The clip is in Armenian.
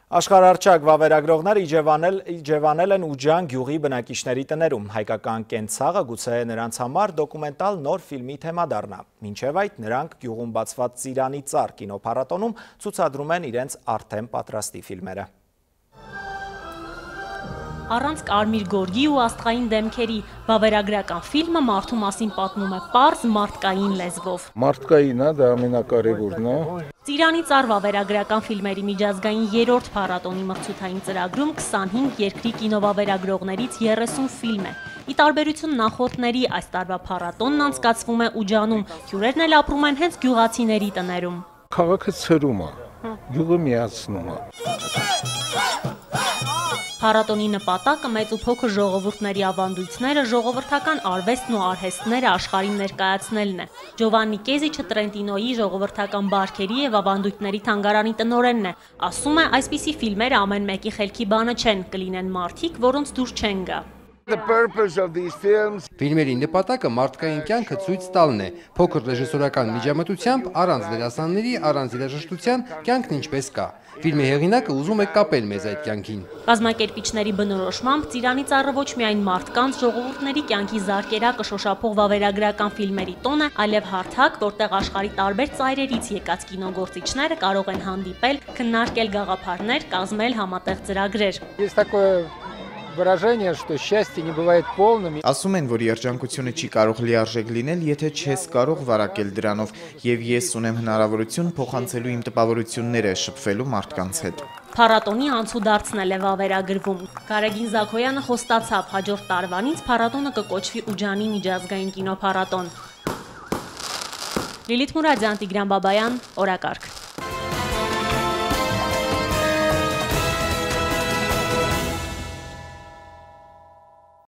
Աշխարհառչակ վավերագրողներ իջևանել են Ուջան գյուղի բնակիչների տներում։ Հայկական կենցաղը գուցե նրանց համար դոկումենտալ նոր ֆիլմի թեմա դառնա։ Մինչև այդ նրանք գյուղում բացված Ծիրանի ծառ կինոփառատոնում ցուցադրում են իրենց արդեն պատրաստի ֆիլմերը։ Առանց կարմիր գորգի ու աստղային դեմքերի վավերագրական ֆիլմը մարդու մասին պատմում է պարզ մարդկային լեզվով։ Մարդկային է, դա ամենակարևորն է։ Ծիրանի ծառ վավերագրական ֆիլմերի միջազգային 3-րդ փառատոնի մրցութային ծրագրում 25 երկրի կինովավերագրողներից 30 ֆիլմ է։ Ի տարբերություն նախորդների այս տարվա փառատոնն անցկացվում է Ուջանում, հյուրերն էլ ապրում են հենց գյուղացիների տներում։ Քաղաքը ցրում է, գյուղը միացնում է։ Փառատոնի նպատակը մեծ ու փոքր ժողովուրդների ավանդույթները, ժողովրդական արվեստն ու արհեստները աշխարհին ներկայացնելն է։ Ջովաննի Կեզիչը Տրենտինոյի ժողովրդական բարքերի եւ ավանդույթների թանգարանի տնօրենն է։ Ասում է, այսպիսի ֆիլմերը ամեն մեկի խելքի բանը չեն, կլինեն մարդիկ, որոնց դուր չեն գա։ Ֆիլմերի նպատակը մարդկային կյանքը ցույց տալն է, փոքր ռեժիսորական միջամտությամբ, առանց դերասանների, առանց երաժշտության կյանքն ինչպես կա։ Ֆիլմի հեղինակը ուզում է կապել մեզ այդ կյանքին։ Կազմակերպիչների բնորոշմամբ Ծիրանի ծառը ոչ միայն մարդկանց, ժողովուրդների կյանքի զարկերակը շոշափող վավերագրական ֆիլմերի տոն է, այլև հարթակ, որտեղ աշխարհի տարբեր ծայրերից եկած կինոգործիչները կարող են հանդիպել, քննարկել գաղափարներ, կազմել համատեղ ծրագրեր։ Выражение, что счастье не бывает полным. Ասում են, որ երջանկությունը չի կարող լիարժեք լինել, եթե չես կարող վարակել դրանով, եւ ես ունեմ հնարավորություն փոխանցելու իմ տպավորությունները, շփվելու մարդկանց հետ։ Փառատոնի անցուդարձն է վավերագրվում։ Գարեգին Զաքոյանը խոստացավ, հաջորդ տարվանից փառատոնը կկոչվի Ուջանի միջազգային կինոփառատոն։ Լիլիթ Մուրադյան, Տիգրան Բաբայան, օրակարգ։